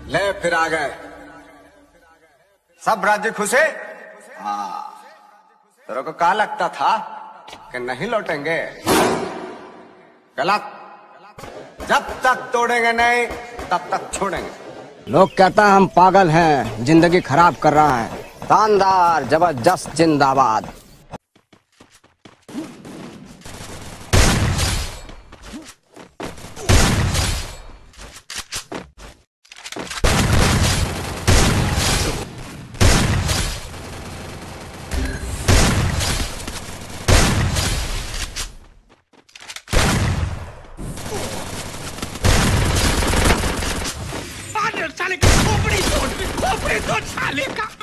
ले फिर आ गए सब राज्य खुशे। हाँ, तेरे को क्या लगता था कि नहीं लौटेंगे? गलत। जब तक तोड़ेंगे नहीं तब तक छोड़ेंगे। लोग कहता है हम पागल हैं, जिंदगी खराब कर रहा है। शानदार, जबरदस्त, जिंदाबाद। साले का खोपड़ी तोड़ साले का।